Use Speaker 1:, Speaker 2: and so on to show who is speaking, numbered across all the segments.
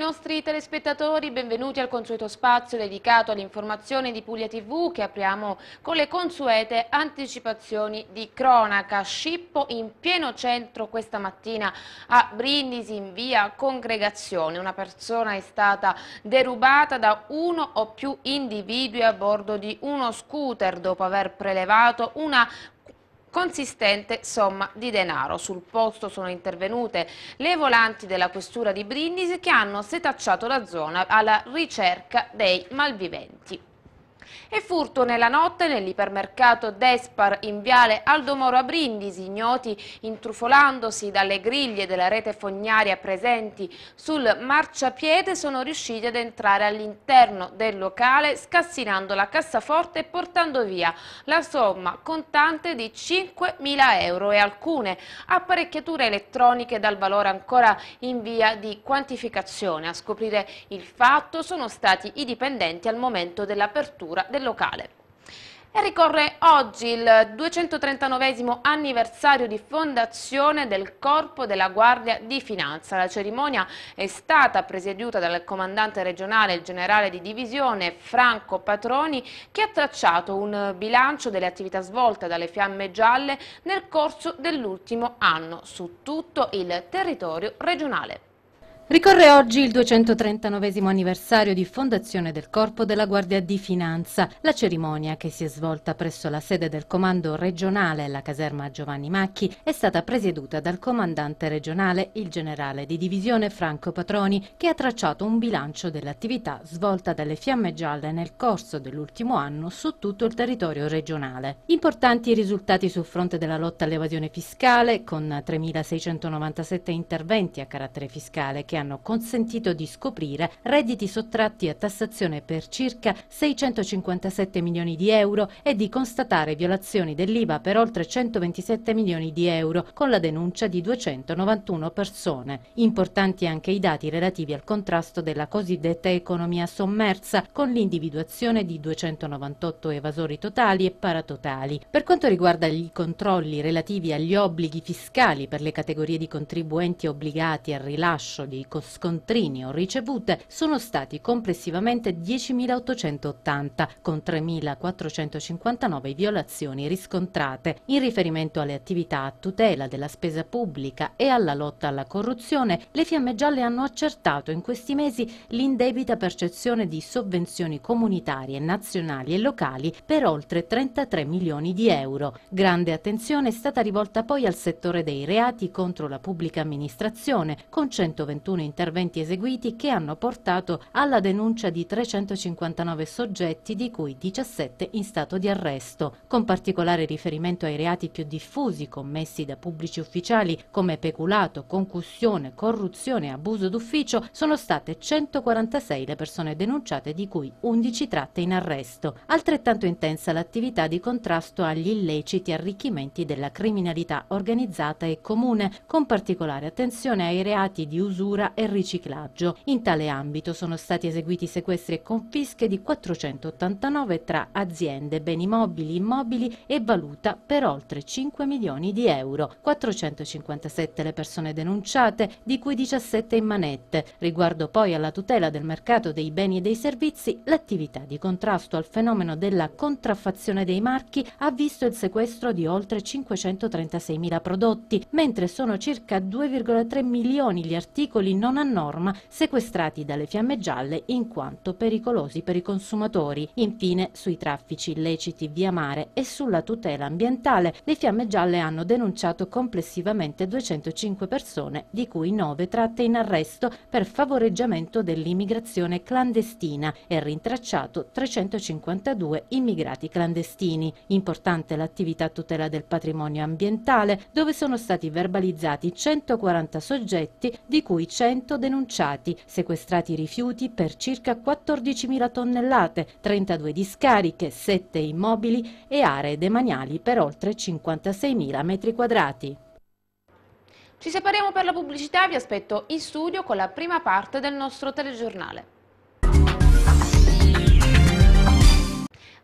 Speaker 1: nostri telespettatori, benvenuti al consueto spazio dedicato all'informazione di Puglia TV, che apriamo con le consuete anticipazioni di cronaca. Scippo in pieno centro questa mattina a Brindisi in via Congregazione. Una persona è stata derubata da uno o più individui a bordo di uno scooter dopo aver prelevato una consistente somma di denaro. Sul posto sono intervenute le volanti della questura di Brindisi, che hanno setacciato la zona alla ricerca dei malviventi. E furto nella notte nell'ipermercato Despar in viale Aldo Moro a Brindisi. Ignoti, intrufolandosi dalle griglie della rete fognaria presenti sul marciapiede, sono riusciti ad entrare all'interno del locale, scassinando la cassaforte e portando via la somma contante di 5.000 euro e alcune apparecchiature elettroniche dal valore ancora in via di quantificazione. A scoprire il fatto sono stati i dipendenti al momento dell'apertura del locale. E ricorre oggi il 239° anniversario di fondazione del Corpo della Guardia di Finanza. La cerimonia è stata presieduta dal comandante regionale, il generale di divisione Franco Patroni, che ha tracciato un bilancio delle attività svolte dalle Fiamme Gialle nel corso dell'ultimo anno su tutto il territorio regionale.
Speaker 2: Ricorre oggi il 239° anniversario di fondazione del Corpo della Guardia di Finanza. La cerimonia, che si è svolta presso la sede del comando regionale, la caserma Giovanni Macchi, è stata presieduta dal comandante regionale, il generale di divisione Franco Patroni, che ha tracciato un bilancio dell'attività svolta dalle Fiamme Gialle nel corso dell'ultimo anno su tutto il territorio regionale. Importanti risultati sul fronte della lotta all'evasione fiscale, con 3.697 interventi a carattere fiscale che hanno consentito di scoprire redditi sottratti a tassazione per circa 657 milioni di euro e di constatare violazioni dell'IVA per oltre 127 milioni di euro, con la denuncia di 291 persone. Importanti anche i dati relativi al contrasto della cosiddetta economia sommersa, con l'individuazione di 298 evasori totali e paratotali. Per quanto riguarda i controlli relativi agli obblighi fiscali per le categorie di contribuenti obbligati al rilascio di scontrini o ricevute, sono stati complessivamente 10.880, con 3.459 violazioni riscontrate. In riferimento alle attività a tutela della spesa pubblica e alla lotta alla corruzione, le Fiamme Gialle hanno accertato in questi mesi l'indebita percezione di sovvenzioni comunitarie, nazionali e locali per oltre 33 milioni di euro. Grande attenzione è stata rivolta poi al settore dei reati contro la pubblica amministrazione, con 121 interventi eseguiti che hanno portato alla denuncia di 359 soggetti, di cui 17 in stato di arresto. Con particolare riferimento ai reati più diffusi commessi da pubblici ufficiali come peculato, concussione, corruzione e abuso d'ufficio, sono state 146 le persone denunciate, di cui 11 tratte in arresto. Altrettanto intensa l'attività di contrasto agli illeciti arricchimenti della criminalità organizzata e comune, con particolare attenzione ai reati di usura e riciclaggio. In tale ambito sono stati eseguiti sequestri e confische di 489 tra aziende, beni mobili, immobili e valuta per oltre 5 milioni di euro. 457 le persone denunciate, di cui 17 in manette. Riguardo poi alla tutela del mercato dei beni e dei servizi, l'attività di contrasto al fenomeno della contraffazione dei marchi ha visto il sequestro di oltre 536.000 prodotti, mentre sono circa 2,3 milioni gli articoli non a norma sequestrati dalle Fiamme Gialle in quanto pericolosi per i consumatori. Infine, sui traffici illeciti via mare e sulla tutela ambientale, le Fiamme Gialle hanno denunciato complessivamente 205 persone, di cui 9 tratte in arresto per favoreggiamento dell'immigrazione clandestina e rintracciato 352 immigrati clandestini. Importante l'attività a tutela del patrimonio ambientale, dove sono stati verbalizzati 140 soggetti, di cui 100 denunciati, sequestrati rifiuti per circa 14.000 tonnellate, 32 discariche, 7 immobili e aree demaniali per oltre 56.000 metri quadrati.
Speaker 1: Ci separiamo per la pubblicità, vi aspetto in studio con la prima parte del nostro telegiornale.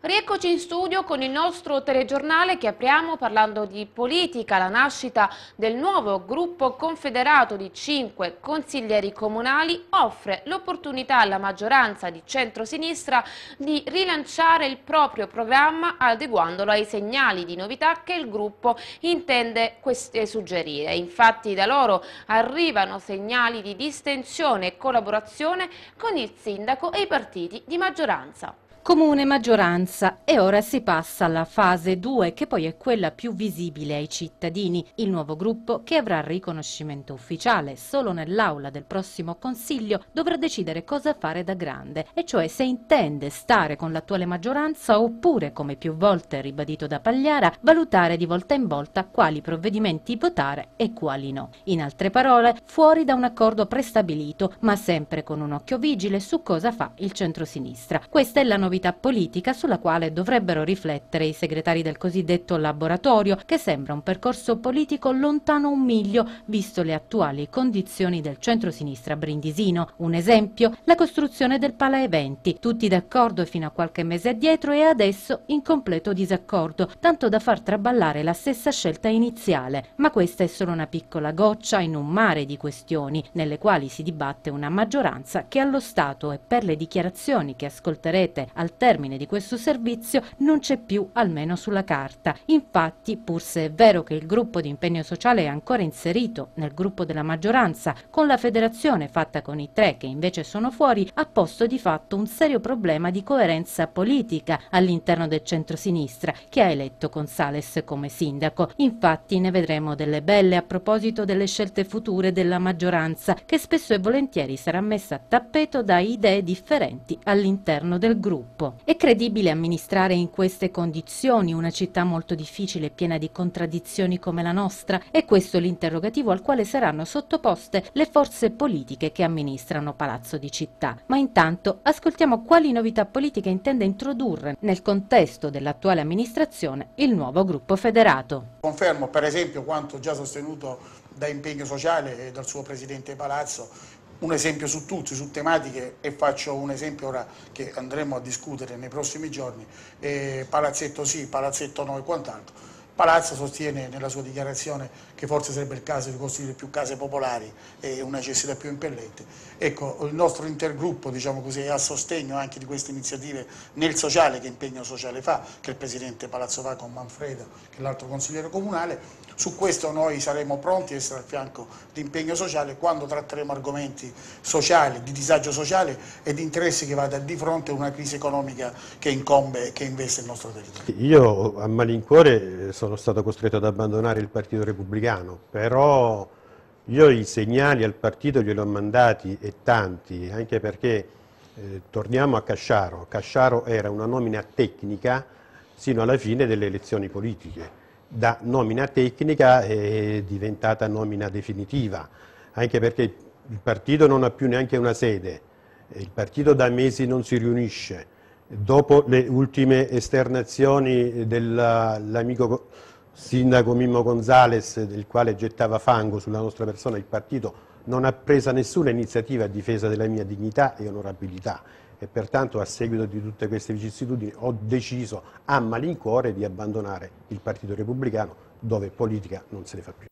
Speaker 1: Rieccoci in studio con il nostro telegiornale che apriamo parlando di politica. La nascita del nuovo gruppo confederato di 5 consiglieri comunali offre l'opportunità alla maggioranza di centrosinistra di rilanciare il proprio programma adeguandolo ai segnali di novità che il gruppo intende suggerire. Infatti da loro arrivano segnali di distensione e collaborazione con il sindaco e i partiti di maggioranza.
Speaker 2: Comune maggioranza e ora si passa alla fase 2 che poi è quella più visibile ai cittadini. Il nuovo gruppo che avrà riconoscimento ufficiale solo nell'aula del prossimo Consiglio dovrà decidere cosa fare da grande, e cioè se intende stare con l'attuale maggioranza oppure, come più volte ribadito da Pagliara, valutare di volta in volta quali provvedimenti votare e quali no. In altre parole, fuori da un accordo prestabilito, ma sempre con un occhio vigile su cosa fa il centrosinistra. Questa è la novità politica sulla quale dovrebbero riflettere i segretari del cosiddetto laboratorio, che sembra un percorso politico lontano un miglio visto le attuali condizioni del centrosinistra brindisino. Un esempio, la costruzione del Pala Eventi, tutti d'accordo fino a qualche mese addietro e adesso in completo disaccordo, tanto da far traballare la stessa scelta iniziale. Ma questa è solo una piccola goccia in un mare di questioni nelle quali si dibatte una maggioranza che allo Stato e per le dichiarazioni che ascolterete al termine di questo servizio non c'è più, almeno sulla carta. Infatti, pur se è vero che il gruppo di impegno sociale è ancora inserito nel gruppo della maggioranza, con la federazione fatta con i 3 che invece sono fuori, ha posto di fatto un serio problema di coerenza politica all'interno del centrosinistra, che ha eletto Gonzales come sindaco. Infatti ne vedremo delle belle a proposito delle scelte future della maggioranza, che spesso e volentieri sarà messa a tappeto da idee differenti all'interno del gruppo. È credibile amministrare in queste condizioni una città molto difficile e piena di contraddizioni come la nostra? È questo l'interrogativo al quale saranno sottoposte le forze politiche che amministrano Palazzo di Città. Ma intanto ascoltiamo quali novità politiche intende introdurre nel contesto dell'attuale amministrazione il nuovo gruppo federato.
Speaker 3: Confermo per esempio quanto già sostenuto da Impegno Sociale e dal suo presidente Palazzo, un esempio su tutti, su tematiche, e faccio un esempio ora che andremo a discutere nei prossimi giorni, palazzetto sì, palazzetto no e quant'altro. Palazzo sostiene nella sua dichiarazione che forse sarebbe il caso di costruire più case popolari e una necessità più impellente. Ecco, il nostro intergruppo, diciamo così, è a sostegno anche di queste iniziative nel sociale che Impegno Sociale fa, che il presidente Palazzo fa con Manfredo, che è l'altro consigliere comunale. Su questo noi saremo pronti a essere al fianco di Impegno Sociale quando tratteremo argomenti sociali, di disagio sociale e di interessi che vada di fronte a una crisi economica che incombe e che investe il nostro territorio.
Speaker 4: Io a malincuore sono stato costretto ad abbandonare il Partito Repubblicano, però io i segnali al partito glieli ho mandati e tanti, anche perché torniamo a Casciaro. Casciaro era una nomina tecnica sino alla fine delle elezioni politiche. Da nomina tecnica è diventata nomina definitiva, anche perché il partito non ha più neanche una sede, il partito da mesi non si riunisce. Dopo le ultime esternazioni dell'amico sindaco Mimmo Gonzales, del quale gettava fango sulla nostra persona, il partito non ha preso nessuna iniziativa a difesa della mia dignità e onorabilità. E pertanto a seguito di tutte queste vicissitudini ho deciso a malincuore di abbandonare il Partito Repubblicano, dove politica non se ne fa più.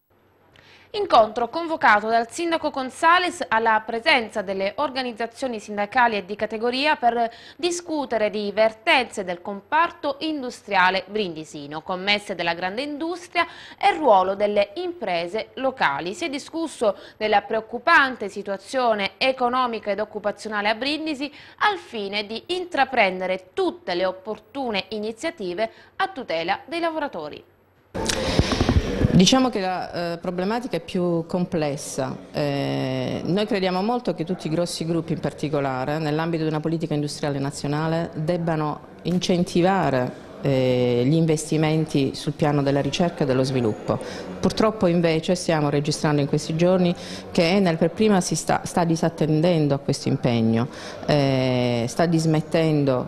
Speaker 1: Incontro convocato dal sindaco Gonzales alla presenza delle organizzazioni sindacali e di categoria per discutere di vertenze del comparto industriale brindisino, commesse della grande industria e il ruolo delle imprese locali. Si è discusso della preoccupante situazione economica ed occupazionale a Brindisi al fine di intraprendere tutte le opportune iniziative a tutela dei lavoratori.
Speaker 5: Diciamo che la problematica è più complessa. Noi crediamo molto che tutti i grossi gruppi in particolare, nell'ambito di una politica industriale nazionale, debbano incentivare gli investimenti sul piano della ricerca e dello sviluppo. Purtroppo invece stiamo registrando in questi giorni che Enel per prima sta disattendendo a questo impegno, sta dismettendo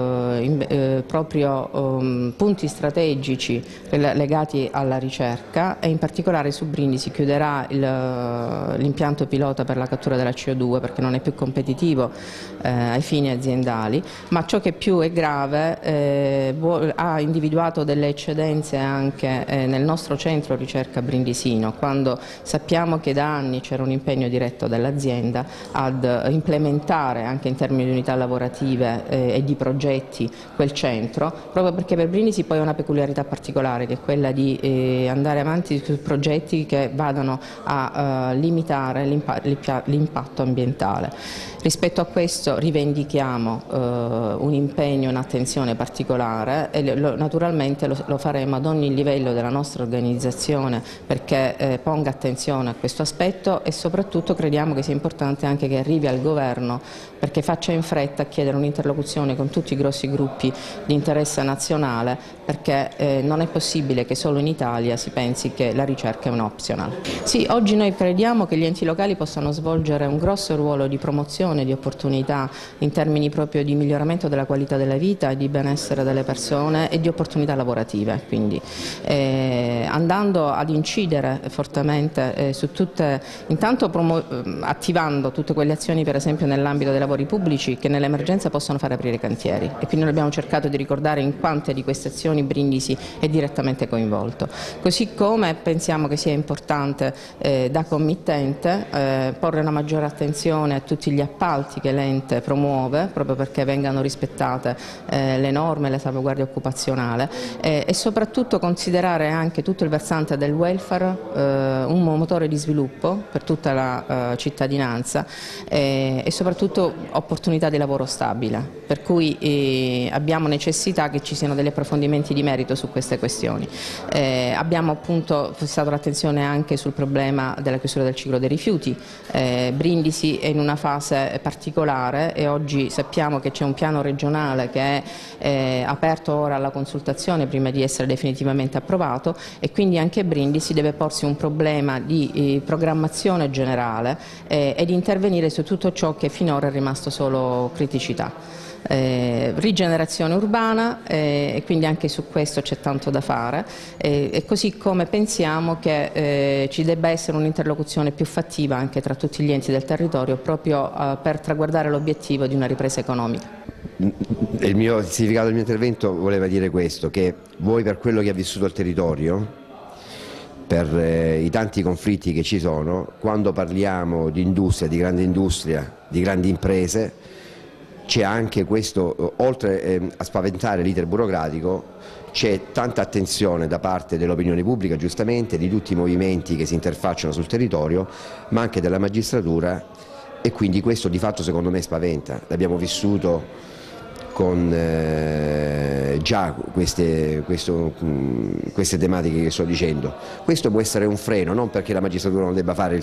Speaker 5: proprio punti strategici legati alla ricerca, e in particolare su Brindisi chiuderà l'impianto pilota per la cattura della CO2 perché non è più competitivo ai fini aziendali, ma ciò che più è grave, ha individuato delle eccedenze anche nel nostro centro ricerca brindisino, quando sappiamo che da anni c'era un impegno diretto dell'azienda ad implementare anche in termini di unità lavorative e di progetti quel centro, proprio perché per Brindisi poi ha una peculiarità particolare, che è quella di andare avanti su progetti che vadano a limitare l'impatto ambientale. Rispetto a questo rivendichiamo un impegno, un'attenzione particolare, e naturalmente lo faremo ad ogni livello della nostra organizzazione perché ponga attenzione a questo aspetto, e soprattutto crediamo che sia importante anche che arrivi al governo perché faccia in fretta a chiedere un'interlocuzione con tutti i grossi gruppi di interesse nazionale, perché non è possibile che solo in Italia si pensi che la ricerca è un optional. Sì, oggi noi crediamo che gli enti locali possano svolgere un grosso ruolo di promozione di opportunità in termini proprio di miglioramento della qualità della vita, di benessere delle persone e di opportunità lavorative, quindi andando ad incidere fortemente su tutte, intanto attivando tutte quelle azioni per esempio nell'ambito dei lavori pubblici che nell'emergenza possono far aprire i cantieri, e quindi noi abbiamo cercato di ricordare in quante di queste azioni Brindisi è direttamente coinvolto. Così come pensiamo che sia importante da committente porre una maggiore attenzione a tutti gli appalti che l'ente promuove, proprio perché vengano rispettate le norme, la salvaguardia occupazionale, e soprattutto considerare anche tutto il versante del welfare un motore di sviluppo per tutta la cittadinanza, e soprattutto opportunità di lavoro stabile, per cui abbiamo necessità che ci siano degli approfondimenti di merito su queste questioni. Abbiamo appunto fissato l'attenzione anche sul problema della chiusura del ciclo dei rifiuti. Brindisi è in una fase particolare e oggi sappiamo che c'è un piano regionale che è aperto ora alla consultazione prima di essere definitivamente approvato, e quindi anche Brindisi deve porsi un problema di programmazione generale e di intervenire su tutto ciò che finora è rimasto solo criticità. Rigenerazione urbana, e quindi anche su questo c'è tanto da fare, e così come pensiamo che ci debba essere un'interlocuzione più fattiva anche tra tutti gli enti del territorio proprio per traguardare l'obiettivo di una ripresa economica.
Speaker 6: Il significato del mio intervento voleva dire questo, che voi, per quello che ha vissuto il territorio, per i tanti conflitti che ci sono, quando parliamo di industria, di grandi imprese, c'è anche questo, oltre a spaventare l'iter burocratico, c'è tanta attenzione da parte dell'opinione pubblica, giustamente, di tutti i movimenti che si interfacciano sul territorio, ma anche della magistratura, e quindi questo di fatto secondo me spaventa. L'abbiamo vissuto con già queste tematiche che sto dicendo. Questo può essere un freno, non perché la magistratura non debba fare il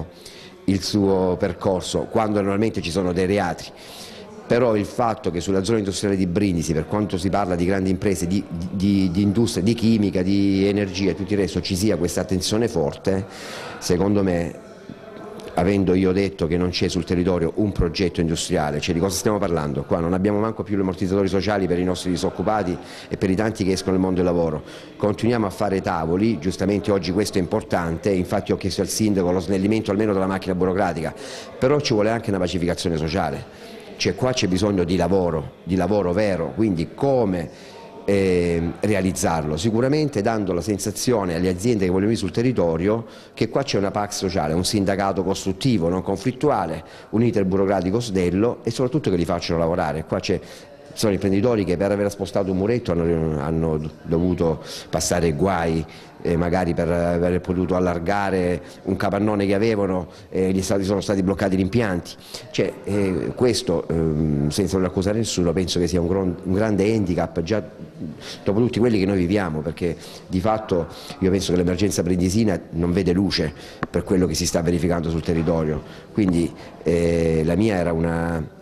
Speaker 6: suo percorso, quando normalmente ci sono dei reati, però il fatto che sulla zona industriale di Brindisi, per quanto si parla di grandi imprese di industria, di chimica, di energia e tutto il resto, ci sia questa attenzione forte, secondo me, avendo io detto che non c'è sul territorio un progetto industriale, cioè di cosa stiamo parlando? Qua non abbiamo manco più gli ammortizzatori sociali per i nostri disoccupati e per i tanti che escono nel mondo del lavoro. Continuiamo a fare tavoli, giustamente oggi questo è importante, infatti ho chiesto al sindaco lo snellimento almeno della macchina burocratica, però ci vuole anche una pacificazione sociale. Cioè qua c'è bisogno di lavoro vero, quindi come realizzarlo? Sicuramente dando la sensazione alle aziende che vogliono venire sul territorio che qua c'è una pax sociale, un sindacato costruttivo, non conflittuale, un iter burocratico snello e soprattutto che li facciano lavorare. Qua sono imprenditori che per aver spostato un muretto hanno dovuto passare guai, magari per aver potuto allargare un capannone che avevano, sono stati bloccati gli impianti. Questo, senza voler accusare nessuno, penso che sia un grande handicap già dopo tutti quelli che noi viviamo, perché di fatto io penso che l'emergenza brindisina non vede luce per quello che si sta verificando sul territorio. Quindi la mia era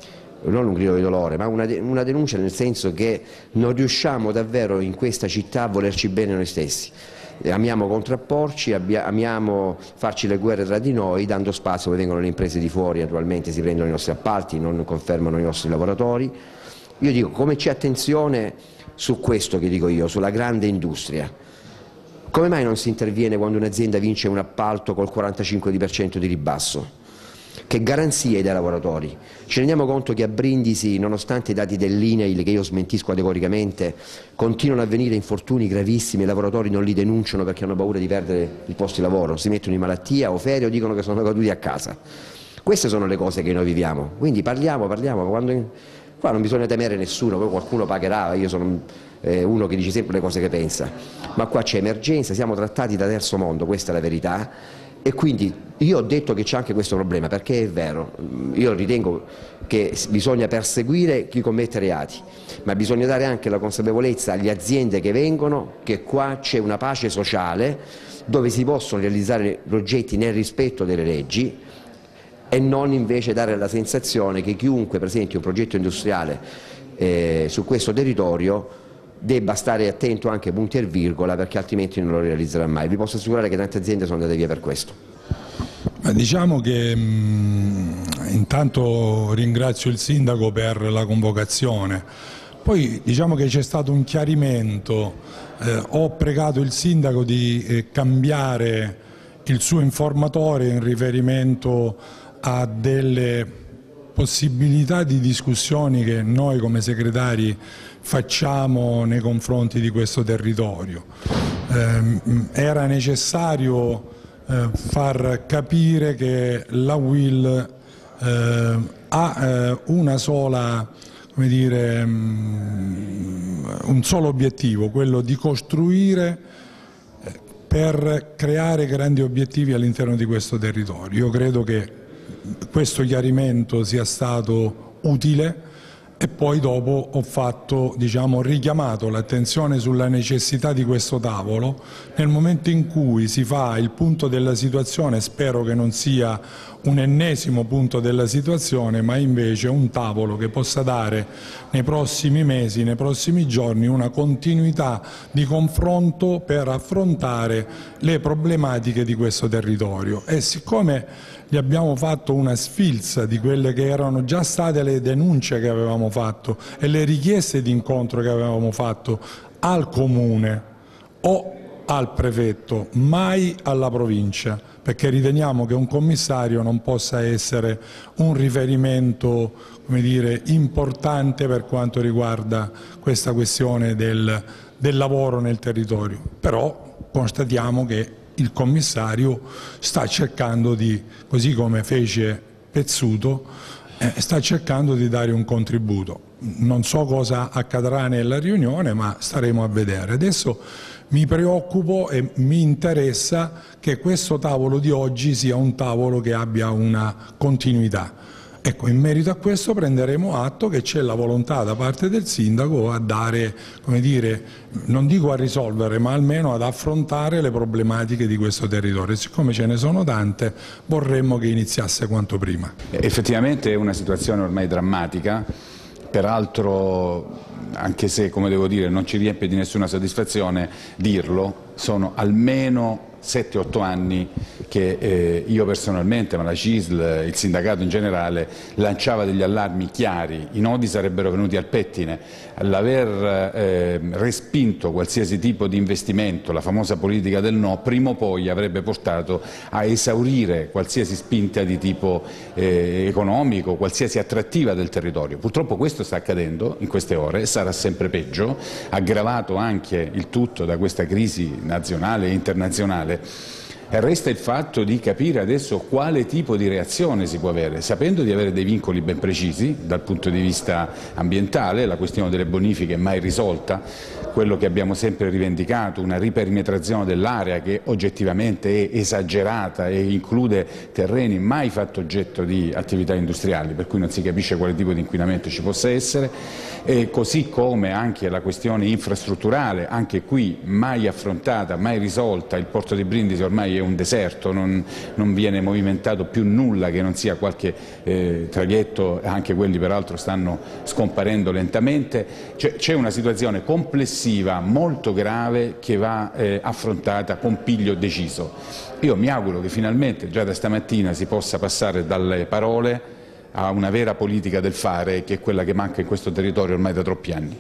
Speaker 6: non un grido di dolore, ma una denuncia, nel senso che non riusciamo davvero in questa città a volerci bene noi stessi. Amiamo contrapporci, amiamo farci le guerre tra di noi, dando spazio, poi vengono le imprese di fuori, naturalmente si prendono i nostri appalti, non confermano i nostri lavoratori. Io dico, come c'è attenzione su questo che dico io, sulla grande industria? Come mai non si interviene quando un'azienda vince un appalto col 45% di ribasso? Che garanzie dai lavoratori? Ci rendiamo conto che a Brindisi, nonostante i dati dell'INAIL, che io smentisco categoricamente, continuano a avvenire infortuni gravissimi e i lavoratori non li denunciano perché hanno paura di perdere il posto di lavoro, si mettono in malattia o ferie o dicono che sono caduti a casa. Queste sono le cose che noi viviamo, quindi parliamo, qua non bisogna temere nessuno, poi qualcuno pagherà, io sono uno che dice sempre le cose che pensa, ma qua c'è emergenza, siamo trattati da terzo mondo, questa è la verità. E quindi io ho detto che c'è anche questo problema, perché è vero, io ritengo che bisogna perseguire chi commette reati, ma bisogna dare anche la consapevolezza alle aziende che vengono che qua c'è una pace sociale dove si possono realizzare progetti nel rispetto delle leggi e non invece dare la sensazione che chiunque presenti un progetto industriale su questo territorio debba stare attento anche punti e virgola, perché altrimenti non lo realizzerà mai. Vi posso assicurare che tante aziende sono andate via per questo.
Speaker 7: Ma diciamo che intanto ringrazio il sindaco per la convocazione, poi diciamo che c'è stato un chiarimento, ho pregato il sindaco di cambiare il suo informatore in riferimento a delle possibilità di discussioni che noi come segretari facciamo nei confronti di questo territorio. Era necessario far capire che la UIL ha una sola, come dire, un solo obiettivo, quello di costruire per creare grandi obiettivi all'interno di questo territorio. Io credo che questo chiarimento sia stato utile e poi dopo ho richiamato l'attenzione sulla necessità di questo tavolo nel momento in cui si fa il punto della situazione. Spero che non sia un ennesimo punto della situazione, ma invece un tavolo che possa dare nei prossimi mesi, nei prossimi giorni, una continuità di confronto per affrontare le problematiche di questo territorio. E siccome gli abbiamo fatto una sfilza di quelle che erano già state le denunce che avevamo fatto e le richieste di incontro che avevamo fatto al Comune o al Prefetto, mai alla Provincia, perché riteniamo che un commissario non possa essere un riferimento, come dire, importante per quanto riguarda questa questione del lavoro nel territorio. Però constatiamo che il commissario sta cercando di, così come fece Pezzuto, sta cercando di dare un contributo. Non so cosa accadrà nella riunione, ma staremo a vedere. Adesso mi preoccupo e mi interessa che questo tavolo di oggi sia un tavolo che abbia una continuità. Ecco, in merito a questo prenderemo atto che c'è la volontà da parte del sindaco a dare, come dire, non dico a risolvere, ma almeno ad affrontare le problematiche di questo territorio. E siccome ce ne sono tante, vorremmo che iniziasse quanto prima.
Speaker 8: Effettivamente è una situazione ormai drammatica, peraltro, anche se, come devo dire, non ci riempie di nessuna soddisfazione dirlo, sono almeno 7-8 anni che io personalmente, ma la CISL, il sindacato in generale, lanciava degli allarmi chiari. I nodi sarebbero venuti al pettine. L'aver respinto qualsiasi tipo di investimento, la famosa politica del no, prima o poi avrebbe portato a esaurire qualsiasi spinta di tipo economico, qualsiasi attrattiva del territorio. Purtroppo questo sta accadendo in queste ore e sarà sempre peggio, aggravato anche il tutto da questa crisi nazionale e internazionale. Resta il fatto di capire adesso quale tipo di reazione si può avere, sapendo di avere dei vincoli ben precisi dal punto di vista ambientale. La questione delle bonifiche è mai risolta, quello che abbiamo sempre rivendicato, una riperimetrazione dell'area che oggettivamente è esagerata e include terreni mai fatto oggetto di attività industriali, per cui non si capisce quale tipo di inquinamento ci possa essere, e così come anche la questione infrastrutturale, anche qui mai affrontata, mai risolta. Il porto di Brindisi ormai è un deserto, non viene movimentato più nulla che non sia qualche traghetto, anche quelli peraltro stanno scomparendo lentamente. C'è una situazione complessiva molto grave che va affrontata con piglio deciso. Io mi auguro che finalmente già da stamattina si possa passare dalle parole a una vera politica del fare, che è quella che manca in questo territorio ormai da troppi anni.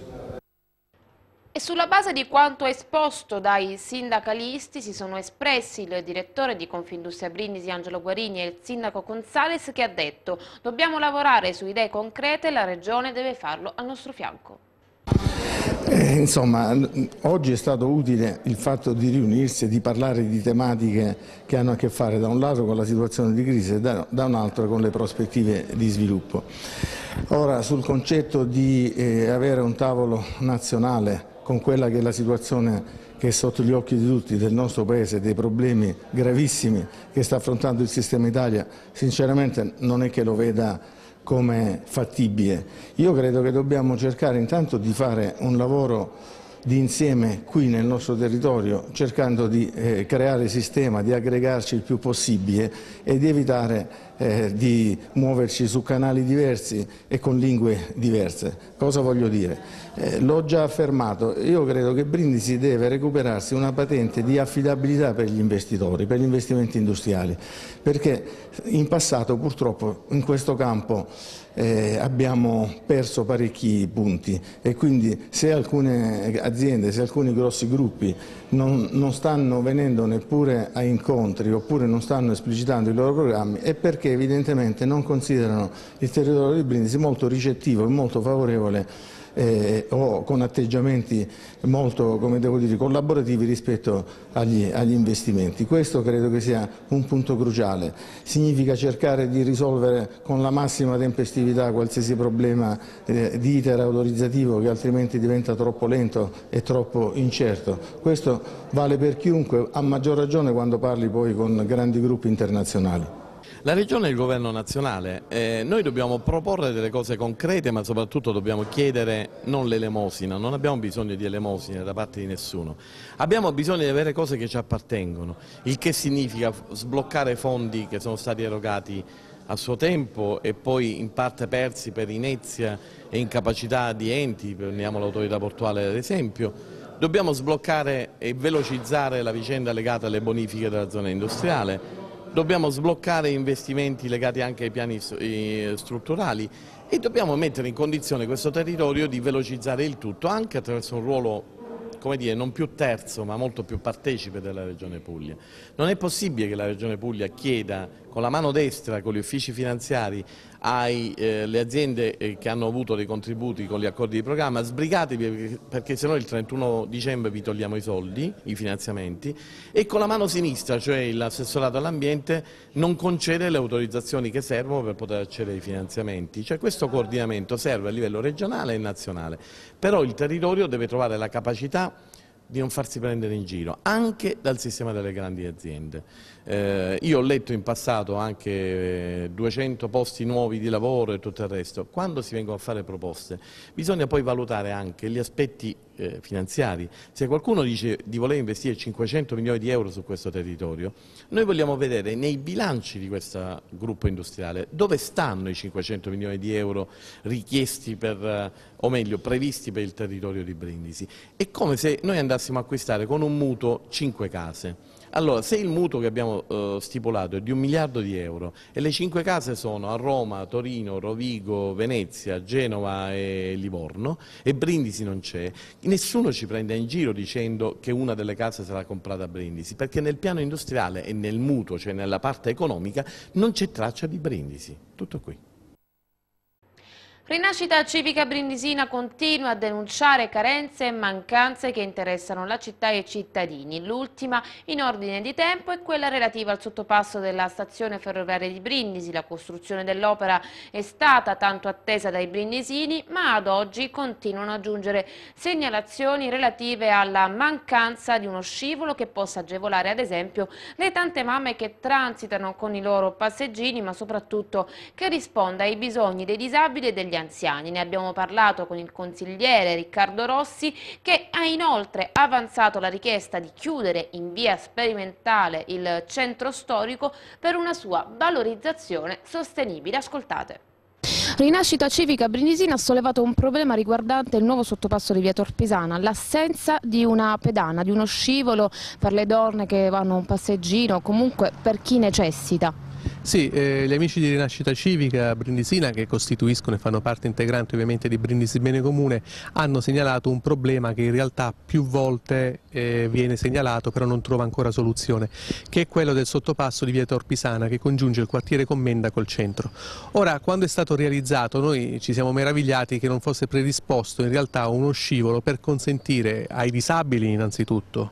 Speaker 1: E sulla base di quanto esposto dai sindacalisti si sono espressi il direttore di Confindustria Brindisi Angelo Guarini e il sindaco Gonzales, che ha detto: dobbiamo lavorare su idee concrete e la Regione deve farlo al nostro fianco.
Speaker 9: Insomma, oggi è stato utile il fatto di riunirsi e di parlare di tematiche che hanno a che fare da un lato con la situazione di crisi e da un altro con le prospettive di sviluppo. Ora, sul concetto di avere un tavolo nazionale con quella che è la situazione che è sotto gli occhi di tutti del nostro Paese, dei problemi gravissimi che sta affrontando il sistema Italia, sinceramente non è che lo veda come fattibile. Io credo che dobbiamo cercare intanto di fare un lavoro di insieme qui nel nostro territorio, cercando di creare sistema, di aggregarci il più possibile e di evitare di muoverci su canali diversi e con lingue diverse. Cosa voglio dire? L'ho già affermato, io credo che Brindisi deve recuperarsi una patente di affidabilità per gli investitori, per gli investimenti industriali, perché in passato purtroppo in questo campo abbiamo perso parecchi punti e quindi se alcune aziende, se alcuni grossi gruppi non stanno venendo neppure a incontri oppure non stanno esplicitando i loro programmi è perché evidentemente non considerano il territorio di Brindisi molto ricettivo e molto favorevole o con atteggiamenti molto, come devo dire, collaborativi rispetto agli investimenti. Questo credo che sia un punto cruciale. Significa cercare di risolvere con la massima tempestività qualsiasi problema di iter autorizzativo che altrimenti diventa troppo lento e troppo incerto. Questo vale per chiunque, a maggior ragione quando parli poi con grandi gruppi internazionali.
Speaker 10: La Regione e il Governo nazionale, noi dobbiamo proporre delle cose concrete, ma soprattutto dobbiamo chiedere non l'elemosina, non abbiamo bisogno di elemosine da parte di nessuno, abbiamo bisogno di avere cose che ci appartengono, il che significa sbloccare fondi che sono stati erogati a suo tempo e poi in parte persi per inezia e incapacità di enti, prendiamo l'autorità portuale ad esempio. Dobbiamo sbloccare e velocizzare la vicenda legata alle bonifiche della zona industriale. Dobbiamo sbloccare investimenti legati anche ai piani strutturali e dobbiamo mettere in condizione questo territorio di velocizzare il tutto anche attraverso un ruolo, come dire, non più terzo ma molto più partecipe della Regione Puglia. Non è possibile che la Regione Puglia chieda con la mano destra, con gli uffici finanziari, alle aziende che hanno avuto dei contributi con gli accordi di programma: sbrigatevi perché sennò il 31 dicembre vi togliamo i soldi, i finanziamenti, e con la mano sinistra, cioè l'assessorato all'ambiente, non concede le autorizzazioni che servono per poter accedere ai finanziamenti. Cioè questo coordinamento serve a livello regionale e nazionale, però il territorio deve trovare la capacità di non farsi prendere in giro, anche dal sistema delle grandi aziende. Io ho letto in passato anche 200 posti nuovi di lavoro e tutto il resto. Quando si vengono a fare proposte bisogna poi valutare anche gli aspetti finanziari. Se qualcuno dice di voler investire 500 milioni di euro su questo territorio, noi vogliamo vedere nei bilanci di questo gruppo industriale dove stanno i 500 milioni di euro richiesti per, o meglio previsti per il territorio di Brindisi. È come se noi andassimo a acquistare con un mutuo 5 case. Allora, se il mutuo che abbiamo stipulato è di 1 miliardo di euro e le 5 case sono a Roma, Torino, Rovigo, Venezia, Genova e Livorno e Brindisi non c'è, nessuno ci prende in giro dicendo che una delle case sarà comprata a Brindisi, perché nel piano industriale e nel mutuo, cioè nella parte economica, non c'è traccia di Brindisi. Tutto qui.
Speaker 1: Rinascita Civica Brindisina continua a denunciare carenze e mancanze che interessano la città e i cittadini. L'ultima in ordine di tempo è quella relativa al sottopasso della stazione ferroviaria di Brindisi. La costruzione dell'opera è stata tanto attesa dai brindisini, ma ad oggi continuano a giungere segnalazioni relative alla mancanza di uno scivolo che possa agevolare ad esempio le tante mamme che transitano con i loro passeggini, ma soprattutto che risponda ai bisogni dei disabili e degli degli anziani. Ne abbiamo parlato con il consigliere Riccardo Rossi, che ha inoltre avanzato la richiesta di chiudere in via sperimentale il centro storico per una sua valorizzazione sostenibile. Ascoltate.
Speaker 11: Rinascita Civica Brindisina ha sollevato un problema riguardante il nuovo sottopasso di via Torpisana, l'assenza di una pedana, di uno scivolo per le donne che vanno un passeggino, comunque per chi necessita.
Speaker 12: Sì, gli amici di Rinascita Civica Brindisina, che costituiscono e fanno parte integrante ovviamente di Brindisi Bene Comune, hanno segnalato un problema che in realtà più volte viene segnalato però non trova ancora soluzione, che è quello del sottopasso di via Torpisana che congiunge il quartiere Commenda col centro. Ora, quando è stato realizzato noi ci siamo meravigliati che non fosse predisposto in realtà uno scivolo per consentire ai disabili innanzitutto,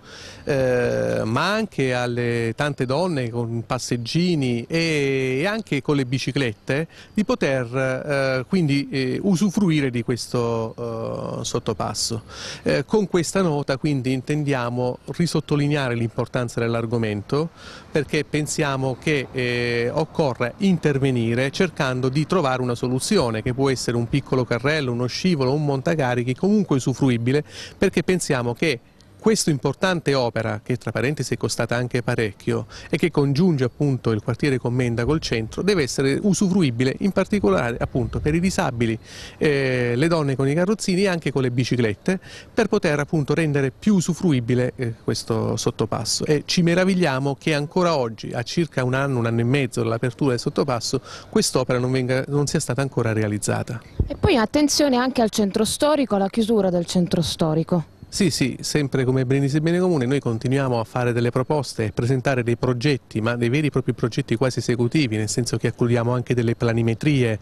Speaker 12: ma anche alle tante donne con passeggini e anche con le biciclette di poter quindi usufruire di questo sottopasso. Con questa nota quindi intendiamo risottolineare l'importanza dell'argomento, perché pensiamo che occorre intervenire cercando di trovare una soluzione che può essere un piccolo carrello, uno scivolo, un montacarichi comunque usufruibile, perché pensiamo che questa importante opera, che tra parentesi è costata anche parecchio e che congiunge appunto il quartiere Commenda col centro, deve essere usufruibile in particolare appunto per i disabili, le donne con i carrozzini e anche con le biciclette, per poter appunto rendere più usufruibile questo sottopasso. E ci meravigliamo che ancora oggi, a circa un anno e mezzo dall'apertura del sottopasso, quest'opera non sia stata ancora realizzata.
Speaker 11: E poi attenzione anche al centro storico, alla chiusura del centro storico.
Speaker 12: Sì, sempre come Brindisi Bene Comune noi continuiamo a fare delle proposte e presentare dei progetti, ma dei veri e propri progetti quasi esecutivi, nel senso che accludiamo anche delle planimetrie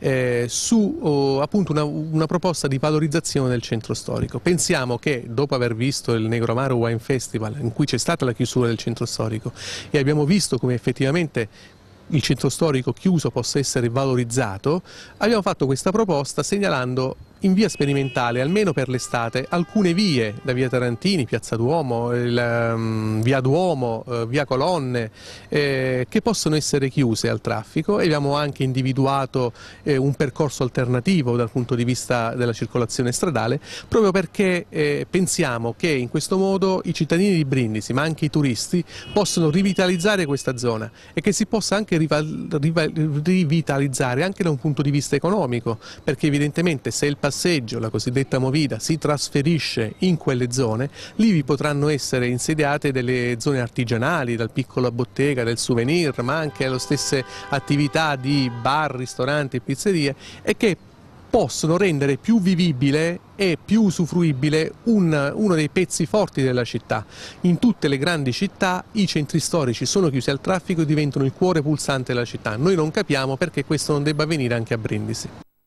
Speaker 12: su appunto una proposta di valorizzazione del centro storico. Pensiamo che dopo aver visto il Negromaro Wine Festival, in cui c'è stata la chiusura del centro storico, e abbiamo visto come effettivamente il centro storico chiuso possa essere valorizzato, abbiamo fatto questa proposta segnalando in via sperimentale, almeno per l'estate, alcune vie, da via Tarantini, piazza Duomo, via Duomo, via Colonne, che possono essere chiuse al traffico, e abbiamo anche individuato un percorso alternativo dal punto di vista della circolazione stradale, proprio perché pensiamo che in questo modo i cittadini di Brindisi, ma anche i turisti, possono rivitalizzare questa zona e che si possa anche rivitalizzare anche da un punto di vista economico, perché evidentemente se il passeggio, la cosiddetta movida, si trasferisce in quelle zone, lì vi potranno essere insediate delle zone artigianali, dal piccolo bottega, del souvenir, ma anche le stesse attività di bar, ristoranti e pizzerie, e che possono rendere più vivibile e più usufruibile uno dei pezzi forti della città. In tutte le grandi città i centri storici sono chiusi al traffico e diventano il cuore pulsante della città. Noi non capiamo perché questo non debba avvenire anche a Brindisi.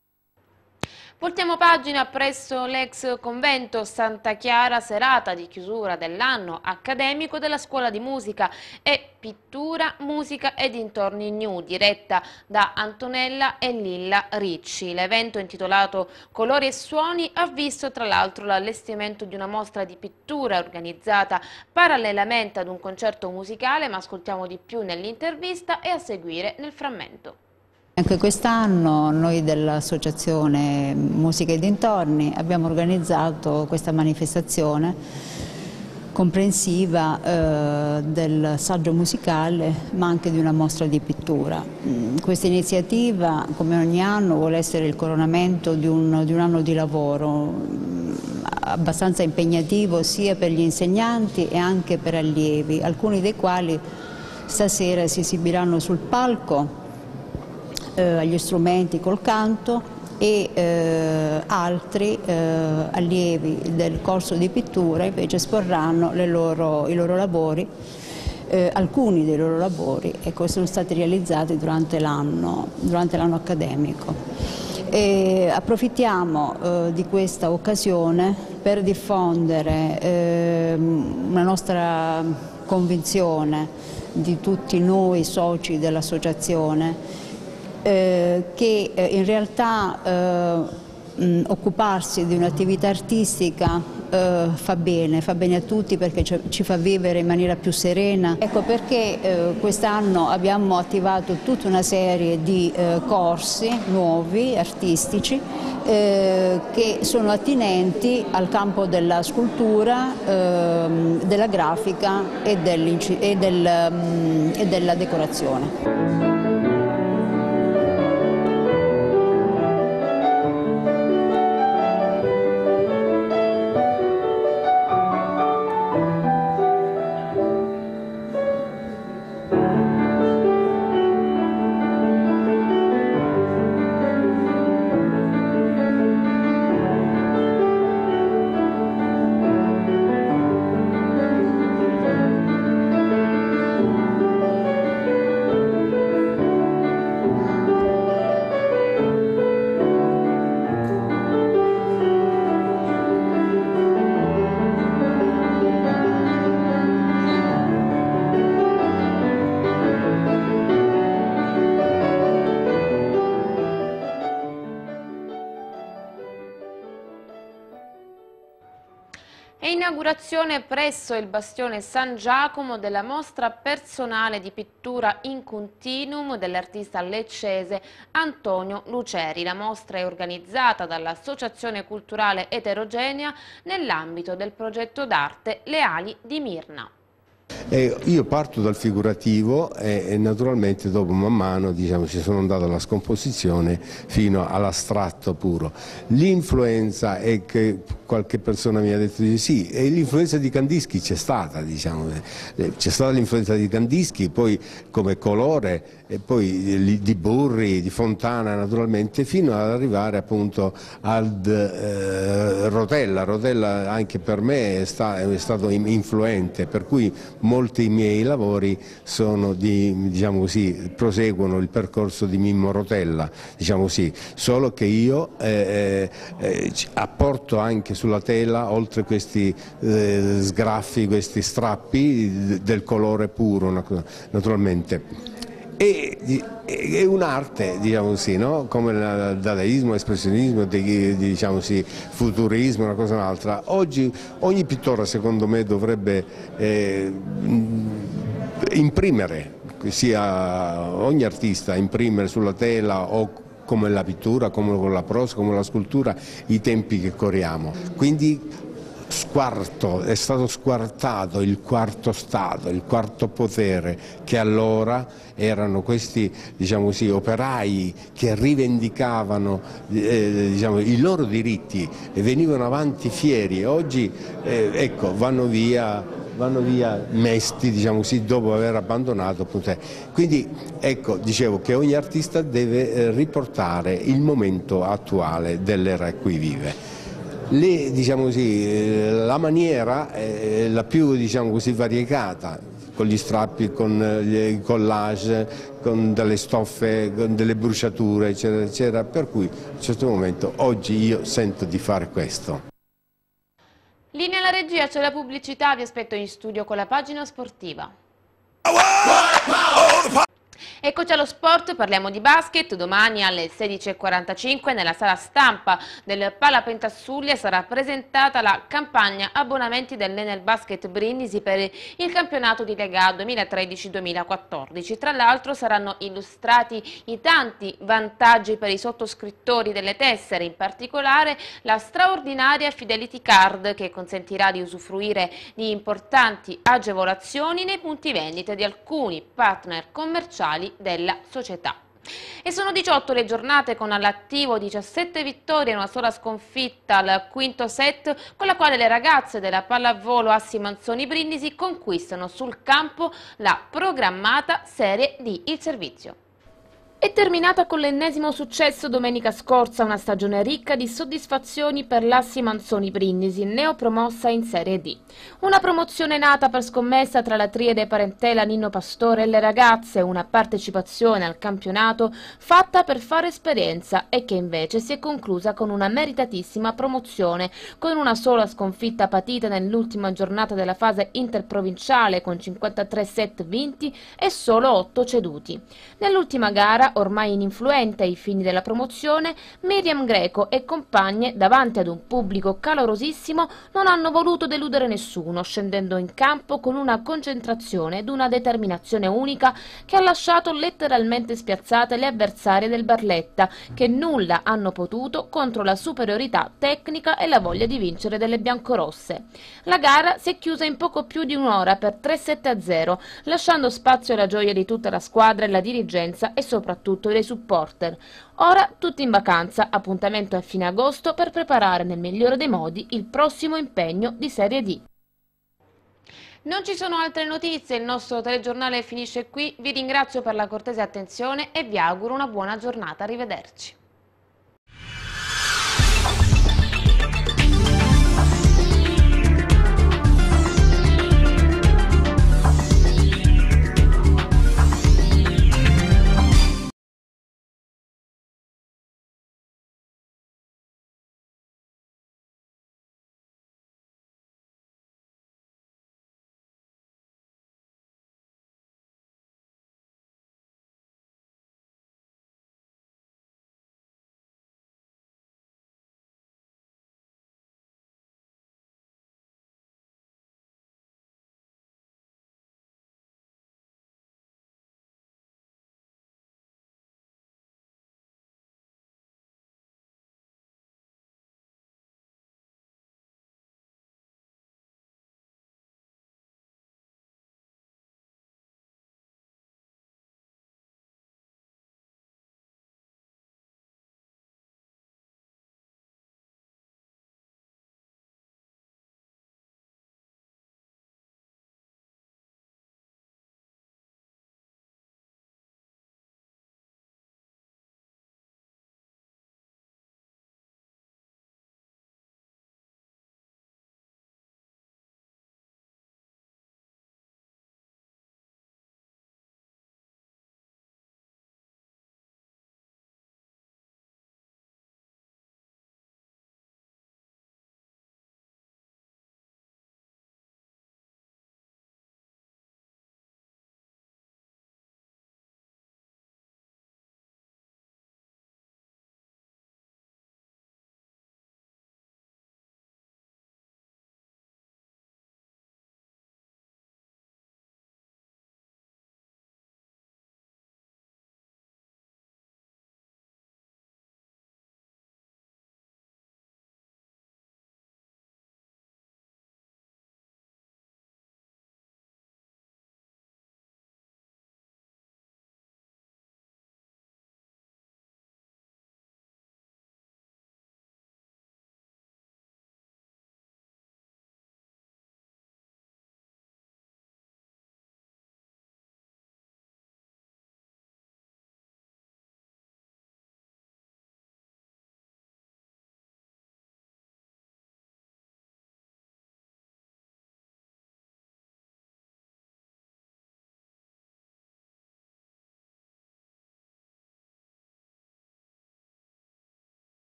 Speaker 1: Voltiamo pagina presso l'ex convento Santa Chiara, serata di chiusura dell'anno accademico della scuola di musica e pittura, musica e dintorni New, diretta da Antonella e Lilla Ricci. L'evento, intitolato Colori e Suoni, ha visto tra l'altro l'allestimento di una mostra di pittura organizzata parallelamente ad un concerto musicale, ma ascoltiamo di più nell'intervista e a seguire nel frammento.
Speaker 13: Anche quest'anno noi dell'Associazione Musica e Dintorni abbiamo organizzato questa manifestazione comprensiva del saggio musicale, ma anche di una mostra di pittura. Questa iniziativa, come ogni anno, vuole essere il coronamento di un anno di lavoro abbastanza impegnativo sia per gli insegnanti e anche per allievi, alcuni dei quali stasera si esibiranno sul palco agli strumenti col canto, e altri allievi del corso di pittura invece esporranno i loro lavori, alcuni dei loro lavori, ecco, sono stati realizzati durante l'anno accademico. E approfittiamo di questa occasione per diffondere una nostra convinzione di tutti noi soci dell'associazione, che in realtà occuparsi di un'attività artistica fa bene a tutti, perché ci fa vivere in maniera più serena. Ecco perché quest'anno abbiamo attivato tutta una serie di corsi nuovi, artistici, che sono attinenti al campo della scultura, della grafica e della decorazione.
Speaker 1: E inaugurazione presso il Bastione San Giacomo della mostra personale di pittura in continuum dell'artista leccese Antonio Luceri. La mostra è organizzata dall'Associazione Culturale Eterogenea nell'ambito del progetto d'arte Le Ali di Mirna.
Speaker 14: Io parto dal figurativo e naturalmente dopo man mano ci sono andato alla scomposizione fino all'astratto puro. L'influenza è che qualche persona mi ha detto di sì, e l'influenza di Kandinsky c'è stata, c'è stata l'influenza di Kandinsky, poi come colore, e poi di Burri, di Fontana naturalmente, fino ad arrivare appunto ad Rotella. Rotella anche per me è stato influente, per cui molti miei lavori sono proseguono il percorso di Mimmo Rotella, solo che io apporto anche sulla tela, oltre questi sgraffi, questi strappi del colore puro naturalmente. È un'arte, no? Come il dadaismo, l'espressionismo, futurismo, una cosa o un'altra. Oggi ogni pittore secondo me dovrebbe imprimere, ogni artista imprimere sulla tela o come la pittura, come con la prosa, come la scultura, i tempi che corriamo. Quindi è stato squartato il quarto stato, il quarto potere, che allora erano questi operai che rivendicavano i loro diritti e venivano avanti fieri. Oggi vanno via mesti, dopo aver abbandonato appunto. Quindi dicevo che ogni artista deve riportare il momento attuale dell'era in cui vive. La maniera è la più variegata, con gli strappi, con i collage, con delle stoffe, con delle bruciature, eccetera, eccetera, per cui a un certo momento oggi io sento di fare questo.
Speaker 1: Linea alla regia, c'è la pubblicità, vi aspetto in studio con la pagina sportiva. Eccoci allo sport, parliamo di basket. Domani alle 16:45 nella sala stampa del Pala Pentasuglia sarà presentata la campagna abbonamenti dell'Enel Basket Brindisi per il campionato di Lega 2013-2014. Tra l'altro saranno illustrati i tanti vantaggi per i sottoscrittori delle tessere, in particolare la straordinaria Fidelity Card, che consentirà di usufruire di importanti agevolazioni nei punti vendita di alcuni partner commerciali della società. E sono 18 le giornate con all'attivo 17 vittorie e una sola sconfitta al quinto set, con la quale le ragazze della pallavolo Assi Manzoni Brindisi conquistano sul campo la programmata Serie D. Il servizio. È terminata con l'ennesimo successo domenica scorsa, una stagione ricca di soddisfazioni per l'Assi Manzoni Brindisi, neopromossa in Serie D. Una promozione nata per scommessa tra la triade parentela Nino Pastore e le ragazze, una partecipazione al campionato fatta per fare esperienza e che invece si è conclusa con una meritatissima promozione, con una sola sconfitta patita nell'ultima giornata della fase interprovinciale con 53 set vinti e solo 8 ceduti. Nell'ultima gara
Speaker 11: gara, ormai ininfluente ai fini della promozione, Miriam Greco e compagne, davanti ad un pubblico calorosissimo, non hanno voluto deludere nessuno, scendendo in campo con una concentrazione ed una determinazione unica che ha lasciato letteralmente spiazzate le avversarie del Barletta, che nulla hanno potuto contro la superiorità tecnica e la voglia di vincere delle biancorosse. La gara si è chiusa in poco più di un'ora per 3-7-0, lasciando spazio alla gioia di tutta la squadra e la dirigenza e soprattutto dei supporter. Ora tutti in vacanza, appuntamento a fine agosto per preparare nel migliore dei modi il prossimo impegno di Serie D.
Speaker 1: Non ci sono altre notizie, il nostro telegiornale finisce qui, vi ringrazio per la cortese attenzione e vi auguro una buona giornata, arrivederci.